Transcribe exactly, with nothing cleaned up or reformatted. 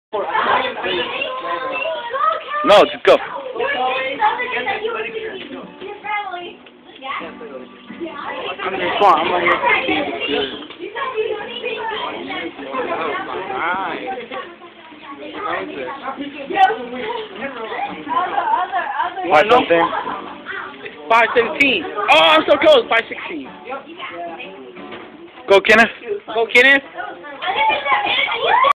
No, just go. I'm in the front. I'm right here. Five something. Five seventeen. Oh, I'm so close. Five sixteen. Go, Kenneth. Go, Kenneth.